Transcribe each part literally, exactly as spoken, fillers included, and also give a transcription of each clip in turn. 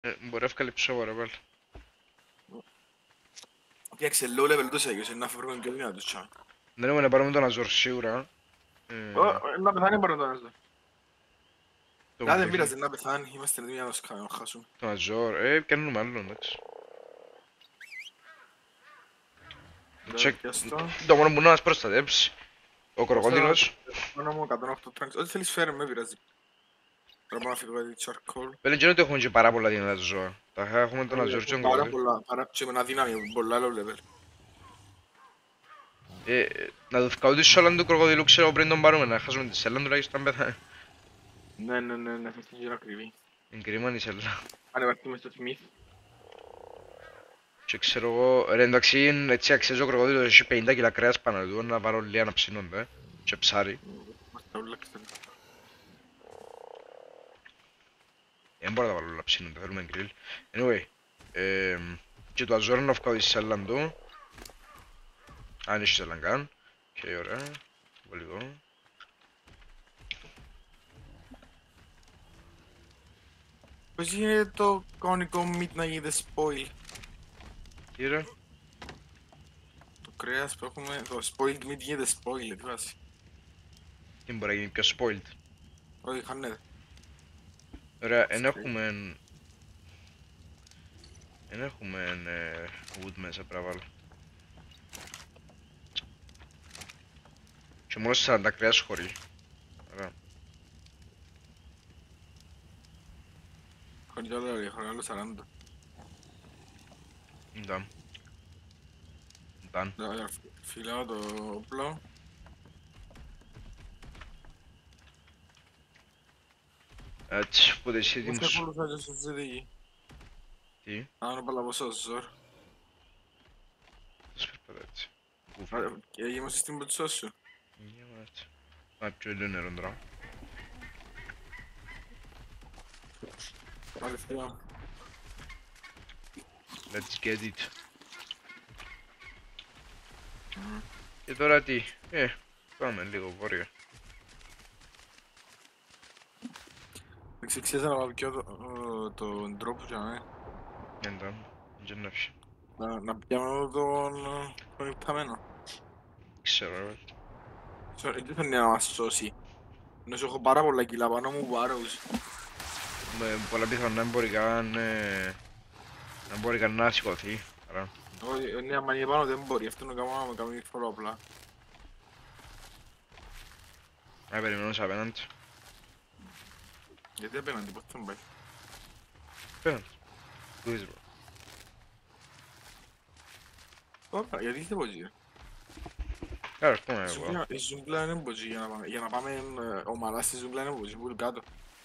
Ε, Μπορεί να βγάλει ψόβαρα πάλι. Φτιάξε low level τους έγιος, να φεύγουν και δουλειά τους τσάμε. Δεν έχουμε να πάρουμε τον Αζόρ σίγουρα. Ε, Να πεθάνει μπορεί να το. Το Να δεν κομπλέχει. πειράζει, να πεθάνει, είμαστε έτοιμοι να το χάσουμε. Τον Αζόρ. Ε, πιάνουμε άλλο, εντάξει. Τσεκ. Το μόνο που να μας προστατέψει. Ο κροκόδιλος. Μόνο μου εκατόν οκτώ τράγκτες. Ό,τι θέλεις φέρε με πειράζει. Πρέπει να φύγω κάτι τσαρκόλ. Πέλε και ότι έχουμε και πάρα πολλά δυνατά ζώα. Τα έχουμε τον Αζόρ και τον Πάρα κροκόδιλο. πολλά, πάρα και με ένα δύναμη, πολλά low level. Ε, να του βγάλω τη σόλα του κροκόδιλου ξέρω πριν τον πάρουμε. Να χάσουμε τη σέλα τουλάχιστον πεθάνει. Ναι, ναι, ναι, ναι, θα είναι γύρω ακριβή. Είναι κρίμα η σέλα. Αν υπάρχει μες στο Smith. Και ξέρω εγώ, ρε εντάξει είναι έτσι αξίζει ο κροκόδιλος έχει πενήντα κιλά κρέας πάνω του να βάλω λίγα να ψήνονται και ψάρι. Είμαστε όλα ξέρω. Δεν μπορώ να τα βάλω να ψήνονται, θέλουμε γκριλ. Anyway, ε, και το Αζόρ να βγάλω τη σέλα του. Αν έχει σέλα καν. Και ωραία, λίγο. Πώς γίνεται το κανονικό meat να γίνεται spoil. Τι ρε, Το κρέας που έχουμε, το spoiled meat γίνεται spoil, τι βάση. τι μπορεί να γίνει πιο spoiled. Όχι, χάνεται. Ωραία, εν έχουμε... Εν έχουμε ε, wood μέσα πρέπει να βάλω. Και μόνο σαράντα κρέας χωρί. Ωραία. Χωρίς άλλο, ρε, χωρίς άλλο σαράντα. Ήταν. Ήταν. Ωραία, φυλάω το όπλο. Έτσι, οπότε εσύ Πώς έτοιμος. ακολουθά και στο ζητήγι. Τι, Αν είναι παλαβοσό ζωρ. θα σου περπατά έτσι. Και είμαστε στην ποτσό σου. Είμαστε. Να πιω λίγο νερό τώρα. Πάλι φυλάω. Let's get it. Και τώρα τι, ε, πάμε λίγο βόρεια. Εξεξίας να βάλω και τον τρόπο για μέ. Εντάξει, δεν έφυγε. Να πιάνω τον υπταμένο. Ξέρω, ρε. Δεν θέλει να μας σώσει. Να σου έχω πάρα πολλά κιλά πάνω μου βάρος. Με πολλά πιθανά να μπορεί καν, ε, να μπορεί καν να σηκωθεί. Άρα, Όχι, ναι, άμα είναι πάνω δεν μπορεί. Αυτό είναι κάνω να κάνω φορά απλά. να περιμένω σε απέναντι. Γιατί απέναντι, πώς θα πάει. Απέναντι. Πού είσαι, bro. Όπα, γιατί δεν μπορεί. Άρα, έρχομαι εγώ. Η ζούγκλα είναι μπορεί για να πάμε. Για να πάμε ε, ομαλά στη ζούγκλα είναι μπορεί, πολύ κάτω.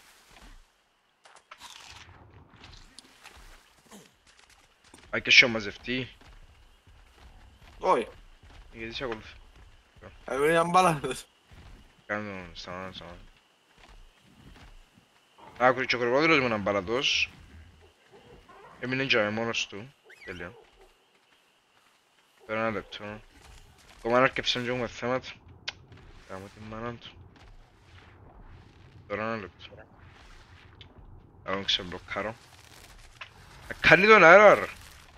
Α, και σιώ μαζευτεί. Όχι, Γιατί σε ακολουθεί. εγώ είναι αμπάλαθος. Κάνε τον σταμάτα, σταμάτα. Άκουρε και ο κροκόδιλος με έναν μπαλατός. Έμεινε και μόνος του. Τέλεια. Τώρα ένα λεπτό. Ακόμα να αρκεψαν και έχουμε θέματα. Κάμε την μάνα του. Τώρα ένα λεπτό. Θα τον ξεμπλοκάρω. Να κάνει τον αέρα ρε.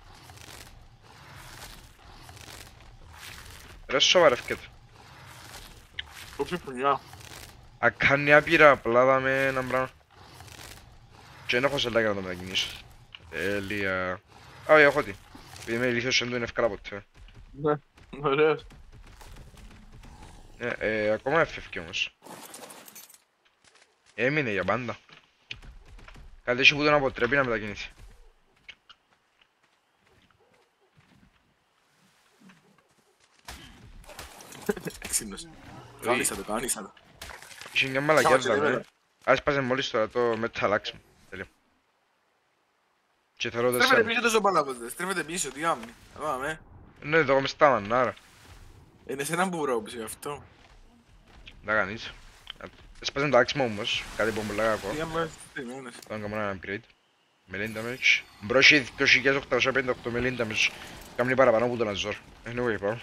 Ρε σοβαρεύκεται. Όχι πουνιά. Να κάνει άπειρα απλά δάμε έναν πράγμα. Και δεν έχω σελάκια να το μετακινήσω. Τέλεια. Α, όχι, έχω τι. Επειδή είμαι ηλίθιος δεν το είναι εύκολα ποτέ. Ναι, ωραίος. Ε, ε, ακόμα έφευκε όμως. Έμεινε για πάντα. Κάτι έχει που τον αποτρέπει να μετακινηθεί. Έξυπνος. Κάνισα το, κάνισα το. Είχε μια μαλακιά Κάμασε δάμε. τίποτα. Άσπασε μόλις τώρα το metal axe μου. Τέλειο. Και θέλω Στρέφεται τεσσάρ. πίσω τόσο παλαβός, στρέφεται πίσω, τι άμνη. Πάμε. Ναι, εδώ είμαι στα μανάρα. Είναι σε έναν που βρω γι' αυτό. Δεν τα κάνεις. Έσπασε το axe μου όμως. Κάτι που μου λέγα Τι ακόμα. άμα στιγμένες. Τώρα κάνω ένα upgrade. Melee damage. Μπρόσι δύο χιλιάδες οκτακόσια πενήντα οκτώ melee damage. Κάμνει παραπάνω από τον Αζόρ. Anyway, πάω.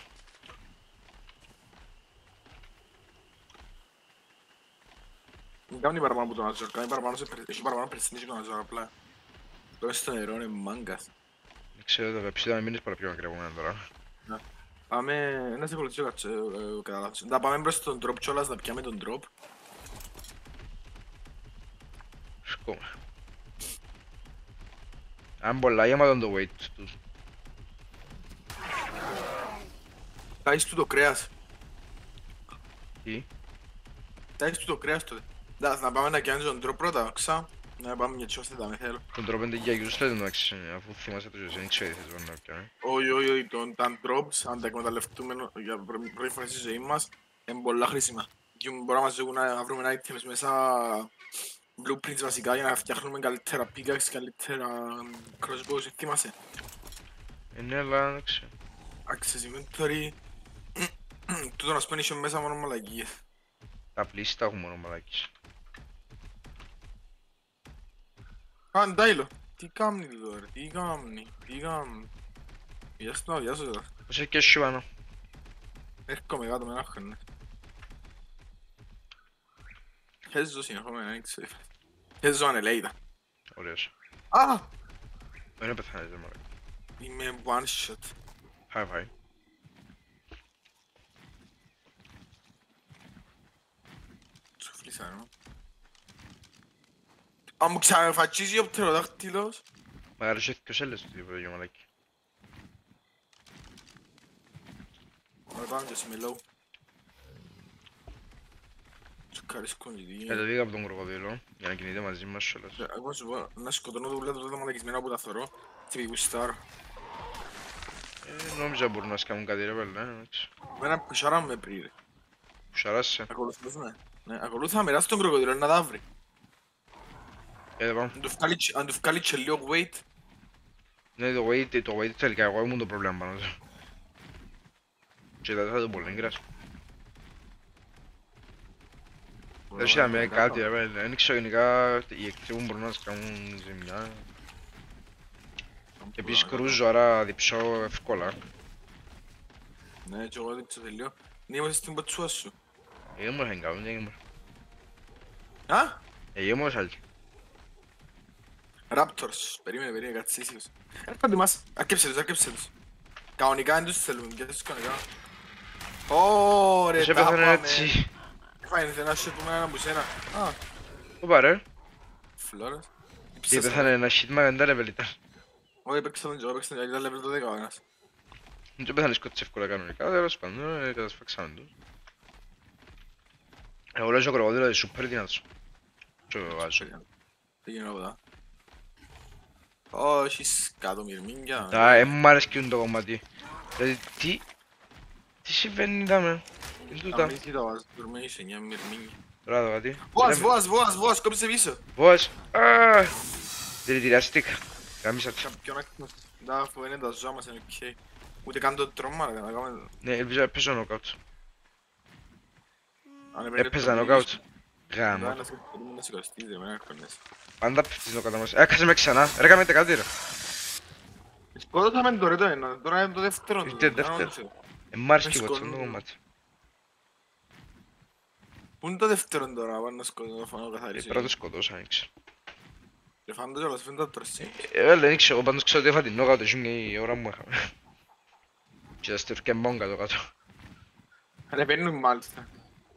Δεν κάνει παραπάνω από τον Αζόρ, κάνει παραπάνω σε περι- έχει παραπάνω περιστίνηση και τον Αζόρ απλά. Τώρα στο νερό είναι μάγκας. Δεν ξέρω, το πεψίδα με μείνεις πάρα πιο μακριά από μένα τώρα. Να. Πάμε, να σε ακολουθήσω κάτσε, ε, κατά λάθος. Να πάμε μπρος στον drop κιόλας, να πιάμε τον drop. Σκόμα. Αν πολλά γεμάτον το weight τους. Τάεις του το κρέας. Τι. Τάεις του το κρέας τότε. Να, να πάμε να κάνεις τον drop πρώτα, ξα. Να πάμε για τσιώστε τα με θέλω. Τον τρόπο είναι για γιους λέτε εντάξει, αφού θυμάσαι το δεν ξέρω τι θες να πιάνε. Όχι, όχι, όχι, τον- τα drops, αν τα εκμεταλλευτούμε για πρω- πρώτη φορά στη ζωή μας, είναι πολλά χρήσιμα. Και μπορούμε να μας δουν να βρούμε items μέσα, blueprints βασικά, για να φτιάχνουμε καλύτερα pickaxe, καλύτερα crossbows, θυμάσαι. Ε, ναι, αλλά εντάξει. Access inventory. Τούτο να σπένει μέσα μόνο μαλακίες. Τα πλήστα έχουν μόνο μαλάκες. Α, Ντάιλο. Τι κάμνει τώρα, τι κάμνει, τι κάμνει. Γεια σου, γεια σου τώρα. Πώς έχει και σου πάνω. Έρχομαι κάτω με ένα χρόνο. Χέζω συνεχόμενα, δεν ξέρω. Χέζω ανελέητα. Ωραίος. Α! Δεν πεθάνεις δε μαλάκα. Είμαι one shot. High five. Σου φλισάρω. Αν μου ξαναφατσίζει ο πτεροδάχτυλος. Μαγάρι σου έχει και ο σέλες του τίποτα για μαλάκι. Ωραία πάμε και σε low. Τσουκαρίσκω γιατί... Κατεβήκα από τον κροκοδίλο για να κινείται μαζί μας όλες. Εγώ σου πω, να σκοτώνω το ουλέτο τότε μαλακισμένα που τα θωρώ. Τι πει γουστάρω. Ε, νόμιζα μπορούν να σκάμουν κάτι ρε πέλε, εντάξει. Μένα πουσάραμε πριν ρε. Πουσαράσαι. Ακολουθούσαμε. Ναι, ακολούθαμε ράς τον κροκοδίλο να τα βρει. Ε, πάμε. Αν του βγάλει- Αν του βγάλει και λίγο weight. Ναι, το weight, το weight τελικά εγώ ήμουν το πρόβλημα πάνω του. Και τα θα το πολύ γκρας. Δεν είδαμε κάτι ρε πέλε, δεν ξέρω γενικά οι εχθροί μου μπορούν να σκάμουν ζημιά. Και επίσης κρούζω, άρα διψώ εύκολα. Ναι, και εγώ δείξω τελείω. Ναι, είμαστε στην πατσούα σου. Εγώ μου είχαν κάνει, δεν ήμουν. Α! Εγώ μου είχαν. Raptors. Περίμενε, περίμενε, κάτσε ήσυχος. Έρχονται μας. Αρκέψε τους, αρκέψε τους. Κανονικά δεν τους θέλουμε, γιατί τους κανονικά. Ωρε, Σε τα πέθανε πάμε. έτσι. Φάινεται ένα shit που με έναν από σένα. Α, Όπα ρε. φλόρες. Και πέθανε ένα shit μαγαντά ρε πέλε ήταν. Όχι, έπαιξα τον τζο, έπαιξα τον τζο, ήταν level το δέκα ο ένας. Δεν πέθανε σκότς εύκολα κανονικά, τέλος πάντων, ε, κατασφάξαμε τους. Εγώ λέω και ο κροκοδίλο είναι σούπερ δυνατός. Και ο βάζω. Τι γίνεται από εδώ. Όχι, σκάτω μυρμήγκια. Τα, ε, μου αρέσκει το κομμάτι. Δηλαδή, τι... Τι συμβαίνει δάμε. Είναι τούτα. Αν μην τα βάζω, δούμε είσαι μια μυρμήγκια. Τώρα το κάτι. Βόας, βόας, βόας, βόας, κόψε πίσω. Βόας. Αaa. Δηλητηριαστήκα. Κάμισα της. Κάποιον άκρος. Da, αφού είναι τα ζώα μας, είναι οκ. Ούτε καν το τρόμα, ρε, να κάνουμε... Ναι, ελπίζω να παίζω νοκάουτ. Αν έπαιρνε Έπαιζα το νοκάουτ. μήνυμα, Γάμο. να σε περίμενε να σηκωστείς, ρε, με ένα χρονές. Πάντα πέφτεις νοκάουτ μας. Έκασε με ξανά. Ρε κάμετε κάτι ρε. Σκότωσαμε το ρε το ένα, τώρα είναι το δεύτερο. το Ήρθε κάνω δεύτερο. το- Ε, μ' άρεσε Με και εγώ το σκοτώνουν. κομμάτι. Πού είναι το δεύτερο τώρα, πάνω να σκοτώσω, να φανώ Ε, καθαρίσει. Πρώτα το σκοτώσα, δεν ξέρω. Και φάνηκε κιόλας, φαίνεται το τρεσί. Ε, βέβαια, δεν ξέρω, εγώ πάντως ξέρω ότι έφα την νοκάουτ, ήσουν και η ώρα μου είχαμε. Και τα στήρκε μόνο κάτω κάτω. Ρε, παίρνουν μάλιστα.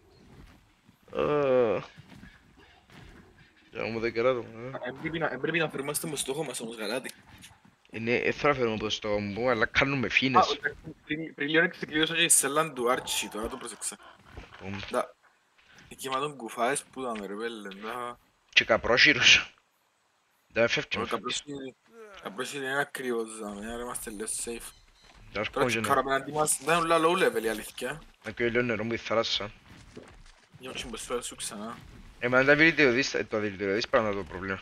Ε, Για να μου δεν κεράτω. Ε, πρέπει να- ε, πρέπει να φερμάστε με στόχο μας όμως, γαλάτι. Είναι, δεν θα φέρουμε από το στόμα μου, αλλά κάνουμε Α, φίνες. ε, πριν- πριν λίγο ξεκλείωσα και η σέλα του Άρτσι, τώρα το πρόσεξα. Ομ. Da. Εκεί με τον κουφάες που ήταν ρε πέλε, da. Και καπρόσιρους. Δεν φεύγει Ο με φεύγει. καπρόσιλ- καπρόσιλ είναι ακριβώς, δάμε, άρα είμαστε λίγο safe. Θα σου Τώρα πω και τσεκάρα ναι. απέναντι μας, δεν είναι όλα low level η αλήθεια. Να πιω λίγο νερό μου η θάλασσα. Για να μπροστά σου ξανά. Ε, μα δεν τα δηλητηριωδείς, ε, το δηλητηριωδείς πράγμα το πρόβλημα.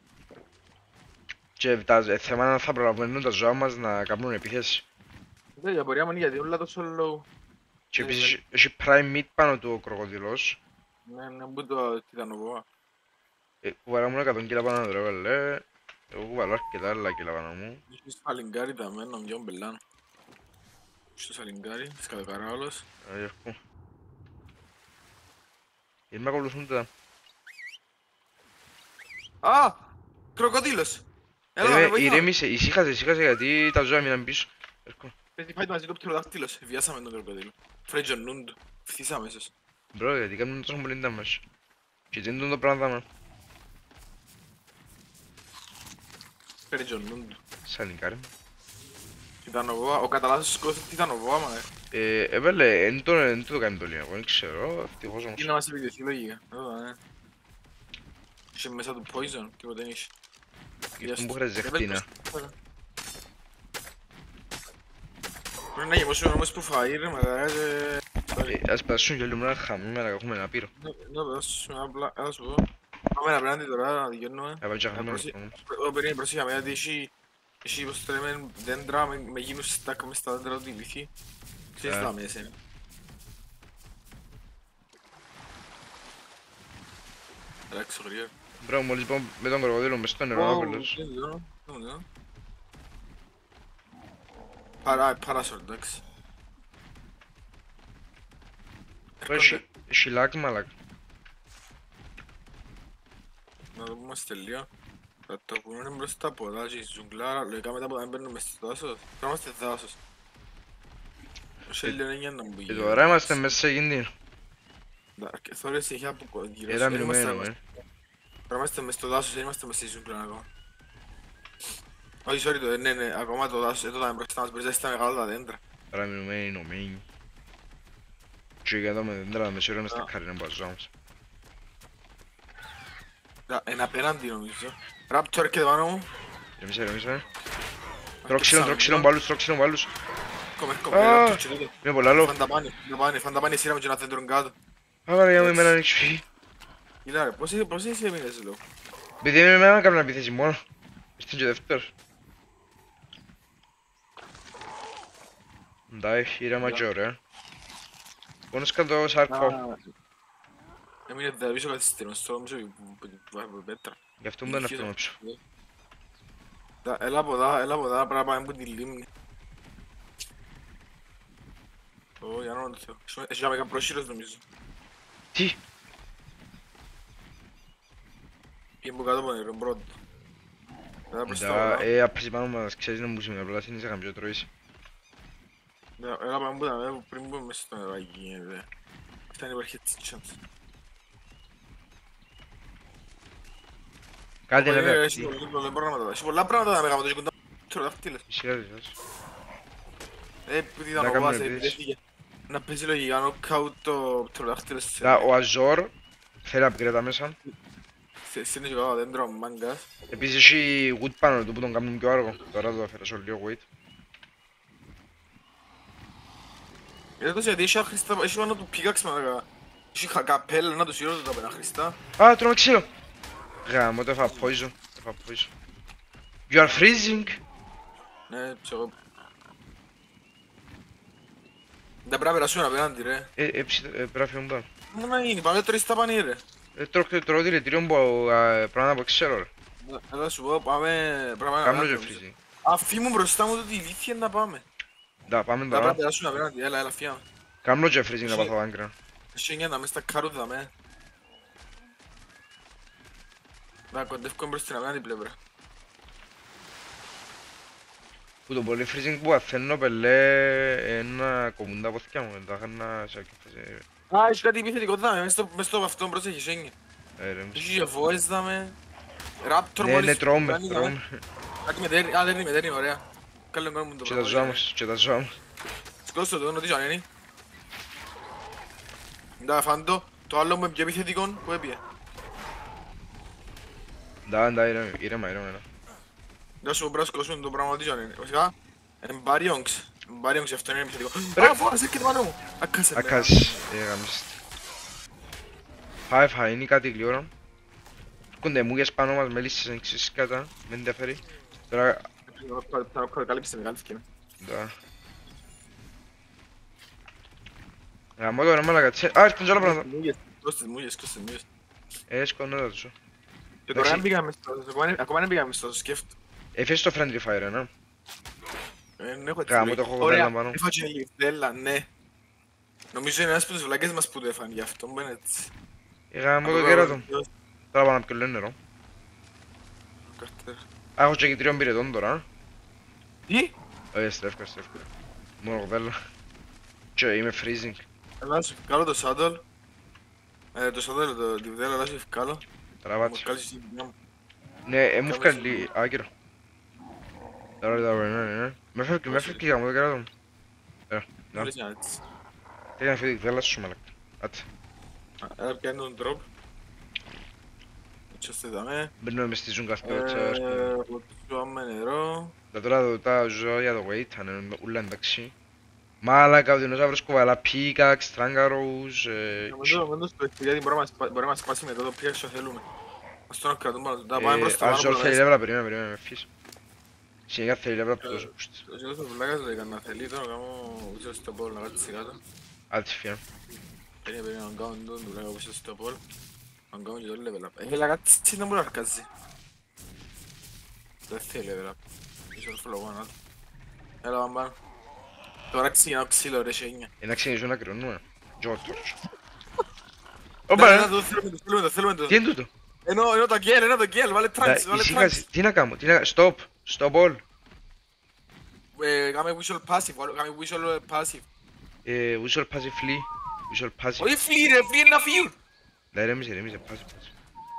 Και τα ε, θέμα είναι να θα προλαβαίνουν τα ζώα μας να κάνουν επίθεση. Δεν, η απορία μου είναι γιατί όλα τόσο low. Και Ε, επίσης ναι. έχει- έχει prime meat πάνω του ο κροκοδιλός. Ναι, ναι, που το τιτανοβόα. Ε, κουβαλάμε εκατό κιλά πάνω του ρε βέλε. Εγώ κουβαλώ αρκετά άλλα κιλά πάνω μου. Έχεις σαλιγκάρι τα μένα, ο Γιον Μπελάν. Στο σαλιγκάρι, σκατοκαρά όλος. Ε, έχω. Γιατί με ακολουθούν τα... Α! Κροκοδίλος! Έλα να με Ηρε- βοηθάμε. Ηρέμησε, ησύχασε, ησύχασε γιατί τα ζώα μείναν πίσω. Έρχομαι. Πρέπει να μαζί το πτεροδάκτυλος. Βιάσαμε τον κροκοδίλο. Φρέτζον του. Φθήσα αμέσως. Μπρο, γιατί κάνουν τόσο πολύ damage. Και δεν είναι το πράγμα δάμε. Φρέτζον του. Σαν ικάρι. Τιτανοβόα. Ο καταλάσσος σκότωσε τιτανοβόα, μα ε. Ε, έβαλε, εν το, εν το κάνει το λίγο, δεν ξέρω, ευτυχώς Τι όμως. να μας επιτεθεί λογικά. Εδώ, ε. Είχε μέσα του poison. Τίποτε δεν είχε. Γι' αυτό που χρειάζεται χτίνα. Πρέπει να γεμώσουμε όμως που φαΐ ρε μαλάκα και... Ε, ας περάσουν και λίγο να χαμούμε να έχουμε ένα πύρο. Να περάσουμε απλά, έλα σου πω. Πάμε απέναντι τώρα να δικαιώνουμε. Να πάμε και χαμούμε. Ω, περίμενε προσέχα με γιατί έχει... Έχει πως το λέμε δέντρα με γίνους στάκ μες στα δέντρα του τη λυθή. Ξέρεις τα μέσα είναι. Εντάξει, γρήγορα. Μπρο, μόλις πάω με τον κροκοδίλο μες στο νερό, άπελος. Παρά, παράσορ, εντάξει. Έχει λάκ, μαλάκ. Να το πούμε τελείο. Θα το πούμε μπροστά από εδώ και η ζουγκλάρα. Λογικά μετά που δεν μπαίνουμε στο δάσος. Τώρα είμαστε δάσος. Ο Σέλιο είναι για να μπει. Και τώρα είμαστε μέσα σε κινδύνο. Θόρες είχε από γύρω. Era μηνωμένο, ε. Τώρα είμαστε μες στο δάσος, δεν είμαστε μες στη ζούγκλα ακόμα. Όχι, sorry, το, ναι, ναι, ακόμα το δάσος, εδώ ήταν μπροστά μας, μπροστά στα μεγάλα τα δέντρα. Τώρα μηνωμένοι, ενωμένοι. Και για εδώ με δέντρα να μεσαιρώνε στα καρίνα που αζώμας. Εν απέναντι νομίζω. Ράπτορ έρχεται πάνω μου. Ρεμίσε, ρεμίσε. Τρώξιλον, τρώξιλον πάλους, τρώξιλον πάλους. Κόμε, κόμε, ράπτορ και τότε. Είναι πολλά λόγω. Φανταπάνι, φανταπάνι, φανταπάνι, σειρά μου και ένα δέντρο κάτω. Άρα για μου εμένα έχεις φύγει. Κοίτα ρε, πώς πώς είσαι έμεινες λόγω. Επειδή με εμένα έκανα επιθέση μόνο. Είστε και δεύτερος. Εντάξει, ήρεμα και ωραία. Πόνος κάτω σάρκο. Έμεινε δε πίσω καθυστερός, στο νομίζω που πέτρα. Γι' αυτό μου δεν αυτό να ψω. Έλα από εδώ, έλα από εδώ, πρέπει να πάμε από τη λίμνη. Ω, για να το θεώ. Έχει να πρόχειρος νομίζω. Τι? Πήγε που κάτω από νερό, πρώτο. Έλα προς τα Да, όλα. ε, απ' πάνω μας ξέρεις να μου σημαίνει, απλά συνήθως είχαμε πιο τρώεις. Έλα πάμε που τα πριν μπούμε μέσα στο νερό, εκεί γίνεται. Φτάνει υπάρχει έτσι chance. Κάτι είναι Ε, βέβαια. Έχει πολλά πράγματα, έχει πολλά πράγματα να μεγάμε το γεκοντά. Πτεροδάκτυλες. Ισχυρά δεις. Ε, που τι ήταν Να ο κάνουμε Βάς, επίσης. επιτέθηκε. Να παίζει λογικά νοκάουτ το πτεροδάκτυλες. Да, ο Αζόρ θέλει upgrade μέσα. Είναι και καλά δέντρο, μάγκας. Επίσης έχει wood πάνω του που τον κάνουν πιο άργο. Τώρα το αφαιρέσω λίγο weight. Είναι τόσο γιατί έχει άχρηστα, έχει πάνω του πίκαξ μαλάκα. Έχει καπέλα, να του σιρώτω τα πένα χρηστά. Α, τρώμε ξύλο. Γάμο, το έφα poison. Το έφα poison. You are freezing. Ναι, ψεγώ. Δεν πρέπει να περάσουμε απέναντι ρε. Ε, ε, ψη- ε, πρέπει να φύγουμε πάνω. Μου να γίνει, πάμε τρεις τα πανί ρε. Ε, τρώω τρώω δηλητήριο που α, πράγματα που ξέρω ρε. Έλα σου πω, πάμε... πρέπει να Κάμνω και απέναντι. freezing. Αφή μου μπροστά μου το τη ηλίθεια να πάμε. Да, πάμε Δεν πρέπει να τώρα. περάσουμε απέναντι, έλα, έλα, φύγαμε. Κάμνω και freezing να πάθω δάγκρα. Έχει εννιά να μες στα καρούδα με. Να κοντεύκω μπρος στην απέναντι πλευρά. Που το πολύ freezing που αθαίνω πελέ ένα κομμούν τα πόθηκια μου. Τα είχα σε ακέφαση. Α, έχει κάτι επιθετικό δάμε, μες στο, μες στο αυτό πρόσεχες έννοια. Ε, ρε, Έχει και voice δάμε. Ράπτορ ναι, μόλις... ναι, τρώμε, κάνει, δάμε. τρώμε. Κάτι με δέρνει, α, δέρνει, με δέρνει, ωραία. Καλό κάνω μου το Και τα ζώα μας, και τα ζώα μας. Σκότω το, νοτήσω αν είναι. Ντά, φάντο, το άλλο μου είναι πιο επιθετικό, που έπιε. Да, да, ήρεμα, ήρεμα, ήρεμα. Ντά σου πρέπει να σκοτώσουμε το πράγμα, νοτήσω αν είναι. Βασικά, εμπάριονξ. Εμπάριονξ, αυτό είναι επιθετικό. Ρε. Α, φώνας, έρχεται πάνω μου. Ακάσε με. Ακάς, ε, γαμίστε. Φάε, φάε, είναι κάτι γλυόρα. Έρχονται μούγες πάνω μας, μέλισσες, δεν ξέρεις κατά, με ενδιαφέρει. Τώρα, Θα καλύψει μεγάλη ευκαιρία. да. Γαμώ το ρε μάλακα, τσε... Α, έρχονται και άλλα πράγματα. Μούγες, σκότω τις μούγες, σκότω τις μούγες. Ε, σκόνω τα ζω. Και τώρα δεν πήγαμε στο, ακόμα δεν πήγαμε στο σκέφτο. Έφεσαι το friendly fire, ναι. Δεν έχω έτσι Γάμο, λέει. το έχω Ωραία, γοντέλα πάνω. έφαγε η λιφτέλα, ναι. Νομίζω είναι ένας από τους βλάκες μας που το έφανε, γι' αυτό μου είναι έτσι. Ε, γαμώ το κέρατο. Τώρα πάω να πιω λίγο νερό. Καρτέρα. Α, έχω και κυτρίων πυρετών τώρα. Τι? Όχι, στρέφκα, στρέφκα. Μόνο γδέλα. Και είμαι freezing. Έλα σου βγάλω το σάντολ. Ε, το σάντολ, το τη βδέλα, έλα σου βγάλω. Μου Τραβάτσι. βγάλεις στην δουλειά μου. Ναι, ε, μου Κάμε βγάλει άκυρο. Τώρα τα βρενά, ναι. Με φεύγει, με φεύγει γάμο, δεν κρατώ μου. Έλα, Δεν να. λες να έτσι. Τι έκανε φύγει, γδέλα σου μαλάκα. Άτσε. Έλα πιάνει τον drop. Έτσι ώστε δαμε. Μπαίνουμε μες στη ζούγκα αυτό, Ε, τσάς. Ποτζούμε νερό. Τα τώρα τα ζω για το weight, είναι ούλα εντάξει. Μάλακα, ο δεινόσαυρος κουβαλά πίκαξ, τράγγαρους, Νομίζω νομίζω στο γιατί μπορεί να μας μπορεί να μας σπάσει μετά το πίαξο θέλουμε. Ας τον κρατούμε πάνω. Τα πάμε προς το πάνω ας που ζω το θέλει μέσα. λέβρα, περίμενε, περίμενε, με φύση. Συνέχεια θέλει λέβρα που το δώσω πούστης. Το ζητώ στο βλάκας λέει να θέλει τώρα να κάνω πίσω στο πόλ να κάτσει κάτω. Άντε φιάν. Περίμενε περίμενε να κάνω τον του λέγα πίσω στο πόλ. Να κάνω και το level up. Έχει λακάτσει να μου να αρκάζει. Δεν θέλει level up. Είσαι το flow one. Έλα πάμε πάνω. Τώρα ξεκινάω ξύλο ρε σένια. Ε, να ξεκινήσουμε να κρυώνουμε. Τζόρτορς. Ναι, Όπα ναι, ρε, το θέλουμε, το θέλουμε, το θέλουμε το. τι είναι τούτο. Ενώ, ενώ το γκέλ, ενώ το γκέλ, βάλε Δα, τρανks, βάλε ησύχαση, τρανks. τι να κάνω, τι να κάνω, stop, stop all. Ε, κάμε visual passive, βάλε- κάμε visual passive. Ε, visual passive flee, visual passive. Όχι φλή ρε, φλή είναι να φύγουν. Δα, ηρέμησε, ηρέμησε, passive, passive.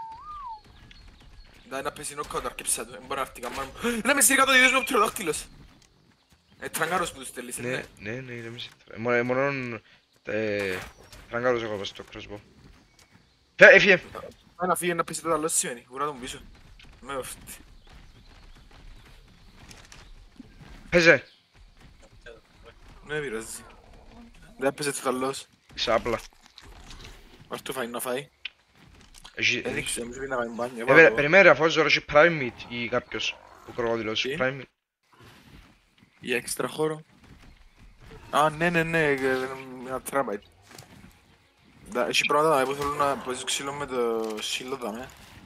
Δα, να πέσει νοκάουτ, αρκέψα του, δεν μπορεί να έρθει καμπάνω μου. Να με σύρει κάτω, δίδες μου πτυροδάκτυλος. Ε, τραγκάρος που τους στέλνεις, ε, Ναι, ναι. ναι, ναι, ηρέμησε. Ε, μόνο- ε, Μόνο ε, τραγκάρος έχω στο crossbow. Φε, έφυγε. Α, να φύγει, να πέσει το άλλο σημαίνει, κουρά τον πίσω. Με οφτή. Πέσε. Ναι, πειράζει. Δεν πέσει το άλλος. Ξάπλα. Ας του φάει να φάει. Έχει- Έδειξε, μου σου πει να πάει μπάνιο. Ε, περι- Περιμένε, αφού ζωρώ έχει prime meat ή κάποιος. Ο κροκόδιλος, Τι? prime meat. Για έξτρα χώρο. Α, ναι, ναι, ναι, ε, ένα τράμπαϊτ. Δα, έχει πράγματα που θέλουν να πoses ξύλο με το σύλλο δάμε.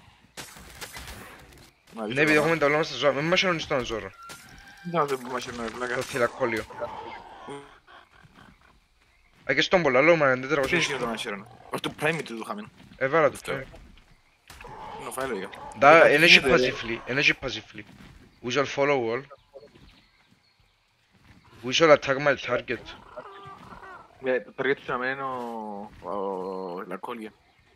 Να δεις Ναι, επειδή το έχουμε τα όλα μας στα ζώα. Μην μας ενώνεις τον ζώρο. πράγμα. Δεν μας είναι πλάκα. Το θυλακόλιο. Α, και στον πολλά λόγω, μα δεν Τι τραγωσίες. έχει το να χαίρον. Όχι το prime του το χάμε. Έβαλα το Αυτό. prime. Είναι φάει λογικά. Da, Μετά τι energy γίνεται, ρε. passively, energy passively. We shall follow all. We shall attack my target. Ε, το target του να είναι ο... ο... Λακόλια.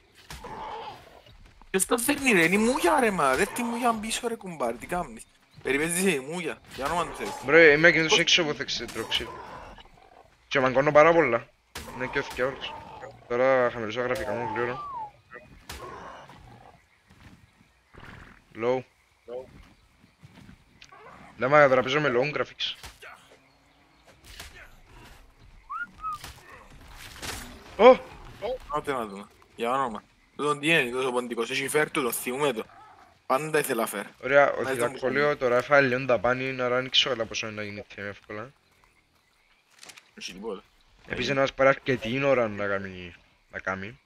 Ποιος το φέρνει ρε, είναι η μούγια ρε μα, δεν τη μούγια πίσω ρε κουμπάρ, τι κάνεις. Περιπέζεις η μούγια, για όνομα του θέλεις. Μπρε, είμαι εκείνος έξω από θέξε τρώξη. Και μαγκώνω πάρα πολλά. Είναι και όθηκε όλος. Τώρα χαμηλώσα γραφικά μου γλύωρα. Low. Λέμε τώρα παίζω με low graphics. Ω! Ό,τι να δούμε, για όνομα. Τούτον τι είναι, τόσο ποντικός, έχει φέρ του, το θυμούμε το. Πάντα ήθελα φέρ. Ωραία, ο Να ήταν θυλακόλιο τώρα έφαγε λίγο τα πάνη, άρα δεν ξέρω καλά πόσο είναι να γίνει θέμα εύκολα. Όχι τίποτα. Επίσης να μας πάρει αρκετή ώρα να κάνει. Να κάνει.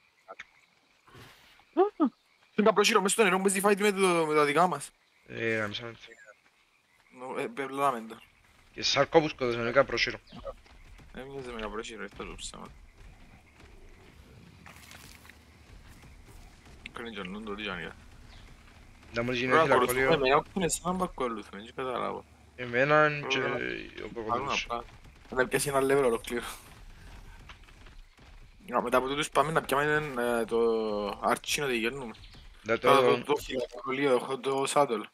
Στον καπρόσιρο μες στο νερό που παίζει fight με το- με τα δικά μας. Ε, γάμισαμε έτσι. Νο- ε, Περλάμε το. Και σάρκο που σκοτώσαμε είναι καπρόσιρο. Ε, μοιάζει με καπρόσιρο, αυτό το ψάμα. Κάνει και νου το τι κάνει. Να μόλις γίνει Τώρα θυλακόλιο, ακολουθούμε, με όποιον εσένα που ακολουθούμε, δεν καταλάβω. εμέναν και Ωραία. ο Άλλον κροκοδίλος. απλά. Να πιάσει ένα level ολοκλήρω. Α, μετά από τούτους πάμε να πιάμε ε, το Archie να τη γέρνουμε. Να Τώρα το... το το χιλιακολείο, έχω το Saddle.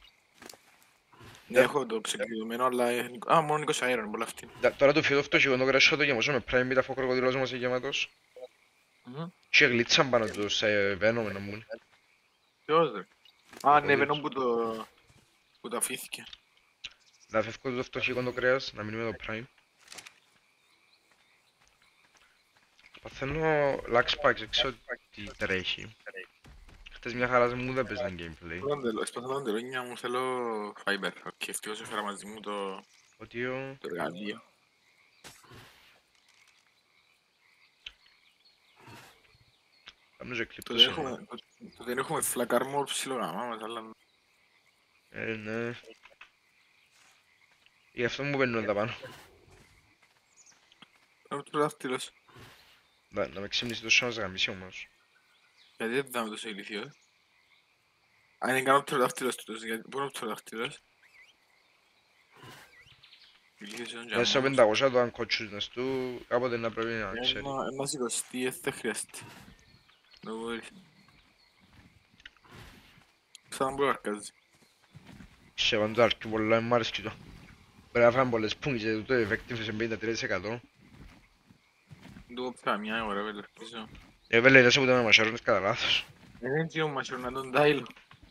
Ναι, έχω το ξεκλειδωμένο, αλλά... ε, Α, μόνο είκοσι αέρα είναι πολλά αυτή. να- Τώρα το φίδο φτωχικό το κρέσω το γεμώσω με prime αφού ο κροκοδίλος μας είναι γεμάτος. Μμμ. Και γλίτσαν πάνω του σε βένομε να μου είναι. Ποιος ρε. Α, ναι, Ο βενό ίδιος. που το... που το αφήθηκε. Να φεύγω το φτωχικό το κρέας, να μείνουμε το prime. Παθαίνω lag spikes, δεν ξέρω τι τρέχει. Χτες μια χαρά μου δεν παίζαν gameplay. Εσπαθώ τα ντελόνια μου, θέλω fiber. Οκ, ευτυχώς έφερα μαζί μου το Ότι ο... το εργαλείο. Κάνω και Το κλίπτος. δεν έχουμε, το- το δεν έχουμε flak armor ψιλογραμμά μας, αλλά... Ε, ναι. Γι' αυτό μου παίρνουν τα πάνω. Ο πρωτοδάκτυλος. Να, να με ξύμνησε το σώμα να γαμίσει όμως. Γιατί δεν δάμε τόσο ηλίθιο, ε. Αν είναι κάνω πτεροδάχτυλος τους, γιατί πού είναι ο πτεροδάχτυλος. Μέσα πεντακόσια το αν κοτσούзнες του, κάποτε να πρέπει να ξέρει. Ένα σηκωστεί, δεν θα χρειαστεί. No worries. Σαν μπορεί να αρκάζει. Σε πάντως αρκεί πολλά, μ' άρεσε το. Πρέπει να φάμε πολλές πούγκες και το effective σε πενήντα τρία τοις εκατό. Του πια μια ώρα, βέβαια, ελπίζω. Ε, βέλε, δεν σε ούτε με μασαρώνες κατά λάθος. Δεν είναι ο μασιορ τον τάιλο.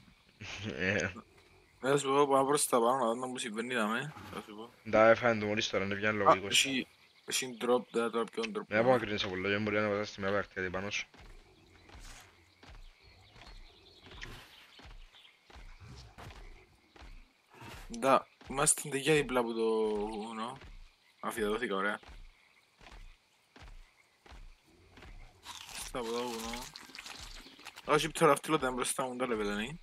Να σου πω, πάω προς τα πάνω να δω να μου συμβαίνει να με. Θα σου πω. Da, έφαγαν το μόλις τώρα, είναι πια Α, λογικός. έχει... Έχει drop, δεν τώρα ποιον drop. Μην απομακρύνεις από λόγια, μπορεί να πατάς τη μια παίχτη πάνω σου. Da, είμαστε στην τεγιά δίπλα από το βουνό. Αφιεδώθηκα, ωραία. Στα από το βουνό. Όχι, πτεροδάχτυλο ήταν μπροστά μου, τα level είναι.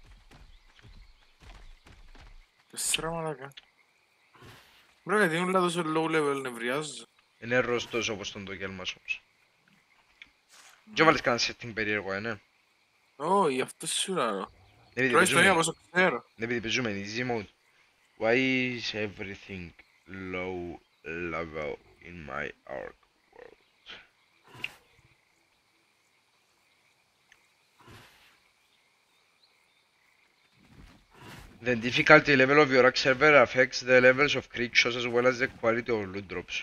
Τέσσερα μαλάκα. Μπρε, γιατί είναι τόσο low level, νευριάζω. Είναι ρωστός όπως τον τοκέλ μας όμως. Και βάλεις κανένα setting περίεργο, ε, ναι. Όχι, αυτό σίγουρα. Επειδή Τρώεις το ίδιο παίζουμε, όπως ξέρω. επειδή παίζουμε easy mode. Why is everything low level in my arc world? The difficulty level of your arc server affects the levels of creatures as well as the quality of loot drops.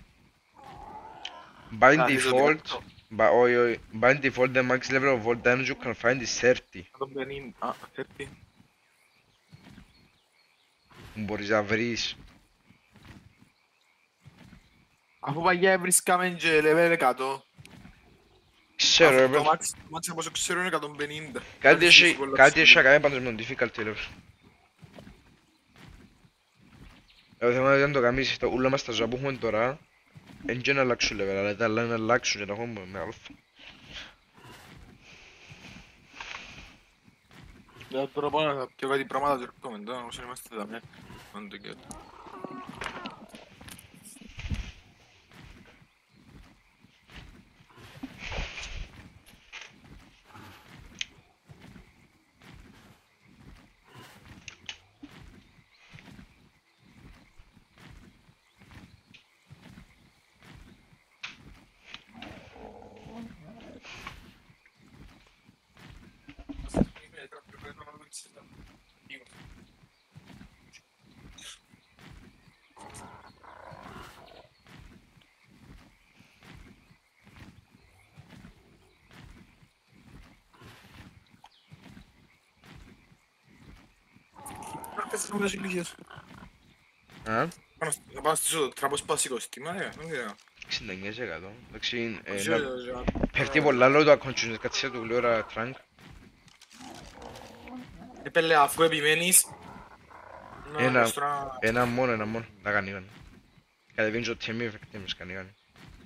By Ah, default, by, oi, oi, by default the max level of all damage you can find is thirty. εκατόν πενήντα, α, θέρτι. Μπορείς να βρεις. Αφού παγιά έβρισκαμε και level εκατό. Ξέρω, ρε, Το max, το max από όσο ξέρω είναι εκατόν πενήντα. κάτι έχει κάτι έχει να κάνει πάντως με τον difficulty level. Το θέμα είναι να το κάνεις, τα ούλα μας τα ζώα που έχουμε τώρα εν και να αλλάξουν level, αλλά τα άλλα να αλλάξουν και να έχουμε με αλφα. Για τώρα πάω να πιω κάτι πράγματα και έρχομαι τώρα, όσο είμαστε εδώ, αν το καιρό. Πες να συγκλήσεις. Α, Να πάω στο τραπό σπάσικο στήμα, ρε, δεν ξέρω. εξήντα εννιά τοις εκατό. Εντάξει, ε, Όχι, να- όχι, όχι. πέφτει πολλά λόγω του ακόντσουνες, κάτσε του γλυόρα trunk. Επέλε, αφού επιμένεις, να Ένα, πας τώρα... ένα μόνο, ένα μόνο, τα κάνει κάνει. Κατεβαίνεις το τιμή, εφεκτήμες κάνει κάνει.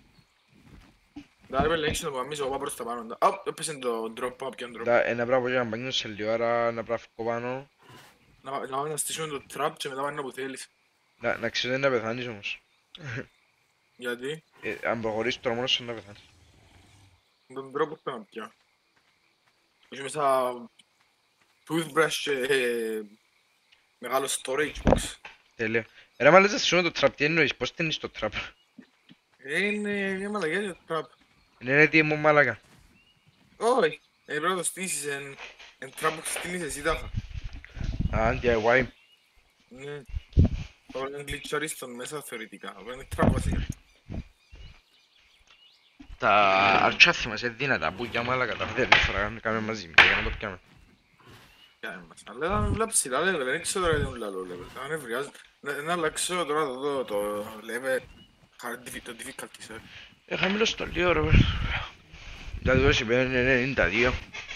Da, επέλε, έχεις να πάμε, εγώ πάω προς τα πάνω. Α, έπεσε το drop, πάω ποιον drop. Τα, ένα πράγμα για να μπαίνουν σε λίγο, άρα να πράγμα φύγω πάνω. Να πά- να πάμε να στήσουμε το trap και μετά πάνε όπου θέλεις. Να, να ξέρεις να πεθάνεις όμως. Γιατί? Ε, αν προχωρήσεις τώρα μόνος σου να πεθάνεις. Τον τρόπο που να πιω. Έχει μέσα toothbrush και ε, μεγάλο storage box. Τέλεια. Ε, ρε μάλιστα σου το trap, τι εννοείς, πώς τίνεις το trap. Ε, Είναι μια μαλακιά για το trap. Είναι έτοιμο μάλακα. Όχι, ε, πρέπει να το στήσεις εν, εν trap που στείλεις εσύ τάχα. Α, ντι άι γουάι. Ναι. Θα βάλει γκλιτσάρεις τον μέσα θεωρητικά. Θα βάλει trap βασικά. Τα αρτσάθη μας είναι δυνατά, που για μάλακα τα δεν φορά, κάμε μαζί, για να το πιάμε. Κάνε μας. Αλλά θα με βλάψει τα level, δεν ξέρω τώρα γιατί είναι λαλό level. Θα με νευριάζει. Να να αλλάξω τώρα το, το, το level, hard diffi- το difficulty, sorry. Ε, χαμηλό στο λίγο ρε. Δηλαδή όσοι παίρνουν είναι ενενήντα δύο.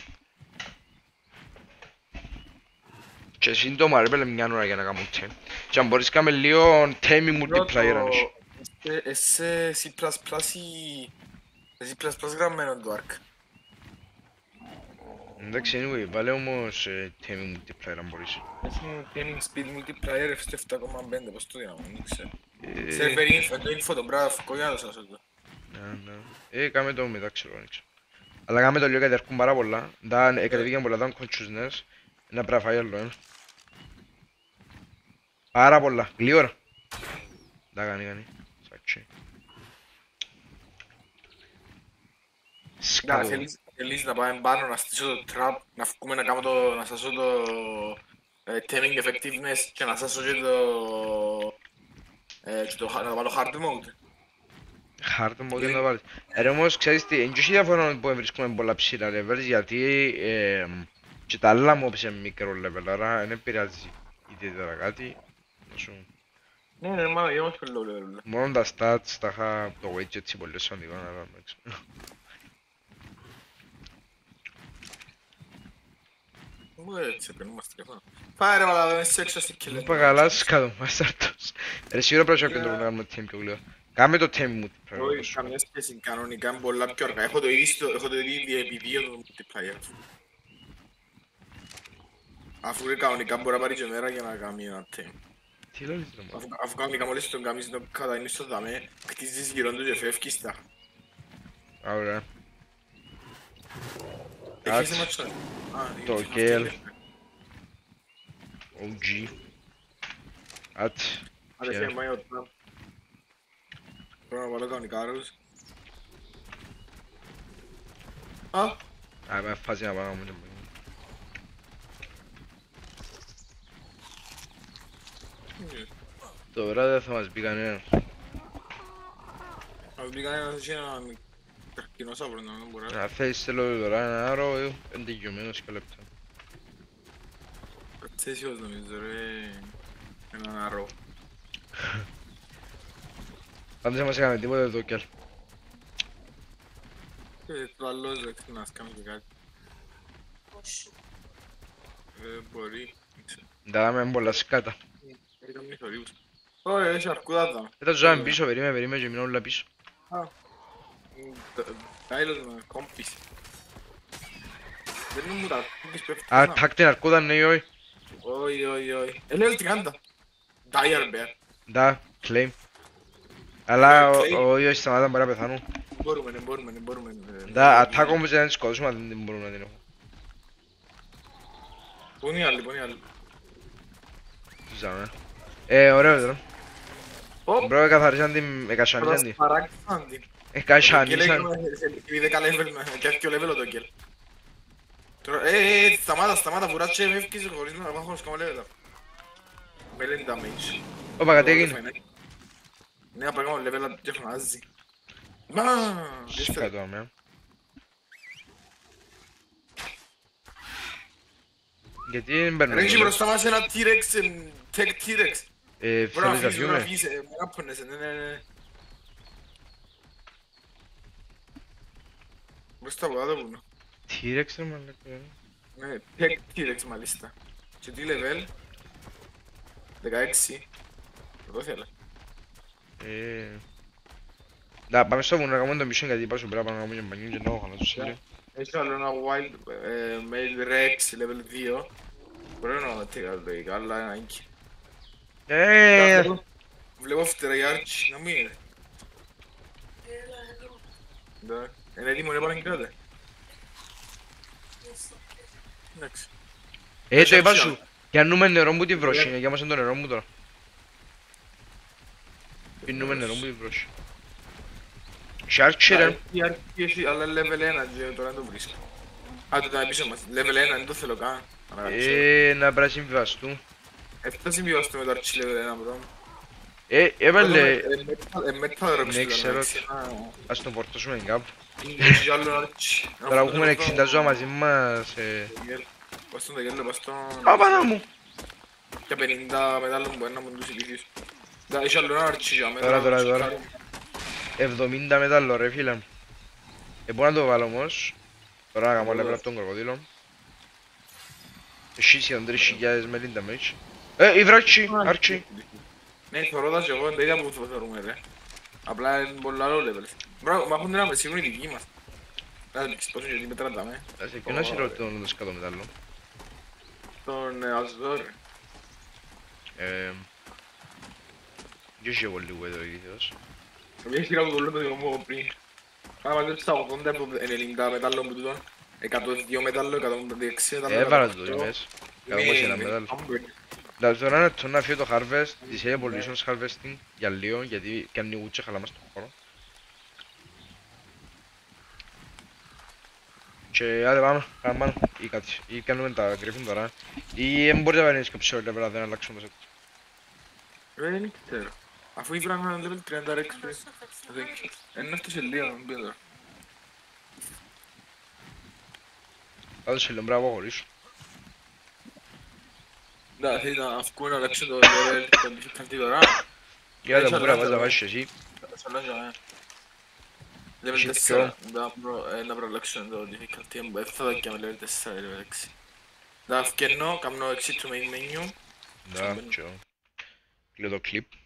Και σύντομα ρε πέλε μια ώρα για να κάνουμε τέμ. Και αν μπορείς κάμε λίγο taming multiplayer αν έχει. Εσέ C++ ή... Σε C++ γραμμένο το arc. Εντάξει, anyway, βάλε όμως ε, taming multiplayer αν μπορείς. Έχει gaming speed multiplier επτά κόμμα πέντε, πώς το δυνάμω, δεν ξέρω. Ε, Server info, το info τον πράγμα φουκώ για να το σας το. ναι, ναι. Ε, κάμε το μετά ξέρω, δεν ξέρω. Αλλά κάμε το λίγο γιατί αρκούν πάρα πολλά. Τα ε, κατεβήκαν πολλά τα consciousness. Να πρέπει να φάει άλλο, ε. Πάρα πολλά, γλύωρα. Τα κάνει, κάνει. Σάτσι. Να, Σκάτω. θέλεις, θέλεις να πάμε πάνω, να στήσω το trap, να βγούμε να κάνω το, να σάσω το ε, taming effectiveness και να σάσω και το, ε, και το, να το βάλω hard mode. Hard mode να βάλεις. Ρε όμως, ξέρεις τι, είναι και διαφορά που βρίσκουμε πολλά ψηλά levels, γιατί ε, και τα άλλα mobs είναι μικρό level, άρα δεν επηρεάζει ιδιαίτερα κάτι. Να σου- Ναι, ναι, μάνα, για όμως πιο low level. Μόνο τα stats, τα είχα το weight έτσι πολύ σημαντικό, αλλά εντάξει. Μου έτσι, περνούμαστε και πάνω. Πάει ρε μαλά, δεν είσαι έξω στη Μου κελέντα. είπα καλά, σκάτω, μας αυτός. Ρε σίγουρα πρέπει να πιέντρο να κάνουμε team πιο γλυό. Κάμε το team μου, πρέπει να το Όχι, σου. καμία σχέση, κανονικά είναι πολλά πιο αργά. Έχω το ίδιο, στο- έχω το ίδιο επί δύο το multiplayer. Αφού είναι κανονικά μπορεί να πάρει και μέρα για να κάνει ένα team. Τι λες ρε μόνο. Αφού, αφού κανονικά μόλις τον κάνεις το καταείνεις στο δαμέ, κτίζεις γύρω του και φεύγεις τα. Α, ωραία. Έχεις Άτς. ματσά. Α, Το αυτή Gale. είναι. ο τζι. Ατ. Αδερφέ, πάει ο Τραμπ. Πρέπει να βάλω κανονικά άρρους. Α, Α, με φάση να πάμε. Τώρα δεν θα μας πει κανένας. ας μπει κανένας και έναν καρκινόσαυρο να μην μπορεί να... Να θέλεις θέλω τώρα ένα άρο, ε, είναι τελειωμένος και λεπτά. Κατσέσιος νομίζω ρε, έναν αρρώ. Πάντως δεν μας έκανε τίποτα εδώ κι άλλο. Και το άλλο δεν ξέρω να σκάμε και κάτι. Ε, μπορεί, δεν ξέρω. Τα δάμε πολλά σκάτα. Ήταν μη θωρίους. Ωραία, έχει αρκούδα τα. Δεν θα ζάμε πίσω, περίμενε, περίμενε και μείνω όλα πίσω. Α, Τάιλος με κόμπις. Δεν μου τα κόμπις πέφτουν. Α, τάκ την αρκούδα ναι ή όχι. Όχι, όχι, όχι. Ε, level τριάντα. Dire Bear. Da, claim. Αλλά Claim. ο ίδιος σταμάτα μπορεί να πεθάνουν. Μπορούμε, ναι, μπορούμε, ναι, μπορούμε. Da, attack όμως δεν τις σκοτώσουμε, αλλά δεν μπορούμε να την έχουμε. Πού είναι οι άλλοι, πού είναι οι άλλοι. Τι ζάμε. Ε, ωραίο τώρα. Ωπ, Μπρο, καθαρίσαν την, εκασιανίσαν την. παράξαν την. Εκασιανίσαν. Επειδή δέκα level με και αρκεί ο level το kill. Τώρα, ε, ε, σταμάτα, σταμάτα, βουράτσε, με έφυγες χωρίς να πάω σκάμα level. Μέλεν damage. Ωπα, κάτι έγινε. Ναι, απ' έκαμε level και φωνάζει. Μα, Σκάτω, αμέ. Γιατί δεν παίρνω ρε, έχει πολύ. μπροστά μας ένα T-Rex, εμ, tech T-Rex. Ε, Μπορεί να θέλεις να φύγεις, μπορεί να φύγουμε. φύγεις, ε, μπορεί να πονέσαι, ναι, ναι, ναι. Μπροστά από κάτω που είναι. T-Rex ρε μαλάκα. Ναι, tech T-Rex μάλιστα. Και τι level? δεκαέξι. Εγώ θέλω. Ε... Da, πάμε στο βουνό να κάνουμε το mission γιατί είπα σου πέρα πάμε να κάνουμε και μπανιούν και να έχω χαλά στο σίλιο. Έχει άλλο ένα wild ε, male rex level δύο. Μπορεί να είναι τι άλλο λέει, αλλά ένα ink. Ε, Βλέπω φτεριάρτσι, να μην είναι. Ναι, είναι έτοιμο να πάνε κράτε. Εντάξει. ε, το είπα σου. Πιάνουμε νερό μου τη βρόση, για μας είναι το νερό μου τώρα. Πίνουμε νερό μου τη βρόση. Σάρτσι ρε. Η αρκή έχει αλλά level ένα και τώρα δεν το βρίσκω. Α, το ήταν πίσω μας. level ένα, δεν το θέλω καν. Ε, να πρέπει να συμβιβαστούν. Έφτα συμβιβαστώ με το αρκή level ένα πράγμα. Ε, έβαλε... Ε, μετά ρε Ναι, ξέρω. πιστεύω. Ας τον φορτώσουμε κάπου. Έχει άλλο αρκή. Τώρα που έχουμε εξήντα ζώα μαζί μας... ε, Πας στον ταγέλο, πας στον... Α, πάνω μου. Και πενήντα μετάλλων που μπορεί να μου τους ηλίθιους. Da, έχει άλλο ένα αρκή για μένα. Τώρα, τώρα, τώρα. εβδομήντα μετάλλο ρε φίλε μου. Ε, μπορώ να το βάλω όμως. Τώρα να κάνω level από τον κροκοδίλο. Έχει σχεδόν τρεις χιλιάδες με λίντα damage. Ε, η βρότσι, άρτσι. Ναι, θωρώ τα και εγώ, είναι τα ίδια που θεωρούμε ρε. Απλά είναι πολλά low levels. Μπράβο, μα έχουν να με σίγουροι οι δικοί μας. Να δείξεις πόσο γιατί με τραντάμε. Ας και να σειρώ το το σκάτω μετάλλο. Τον Αζόρ. Ε, δεν έχω λίγο εδώ ηλίθιος. Μια χειρά που το λέω το δικό μου πριν. Άμα μαζέψεις τα ογδόντα από ενενήντα μετάλλων που τούτον. εκατόν δύο μετάλλων, εκατόν έξι μετάλλων. Έβαλα το το μες. Κάτω πως ένα metal. Δηλαδή τώρα είναι το να φύγει το harvest, της evolutions harvesting για λίγο, γιατί κάνει ουίτσε χαλάμε στον χώρο. Και άντε πάμε, πάμε πάνω, ή κάτι, ή κάνουμε τα Griffin τώρα, ή δεν μπορείς να παίρνεις και ψηλό level, δεν αλλάξουμε το set. Ρε, δεν ξέρω. Αφού ήβραν ένα level τριάντα ρεξ πριν. Είναι αυτό σε λίγο, μην πει τώρα. Κάτω σε λίγο, μπράβο, χωρίς. Εντάξει, να αυκούν να αλλάξουν το level, το difficulty τώρα. Για τα που πρέπει να πας να βάζεις εσύ. Σαν να ζω, level Εσύ τέσσερα. Να πρέπει να αλλάξουν το difficulty, δεν θα δω και με level τέσσερα, level έξι. Να αυκαινώ, κάνω exit to main menu. Да, чё. Для клип.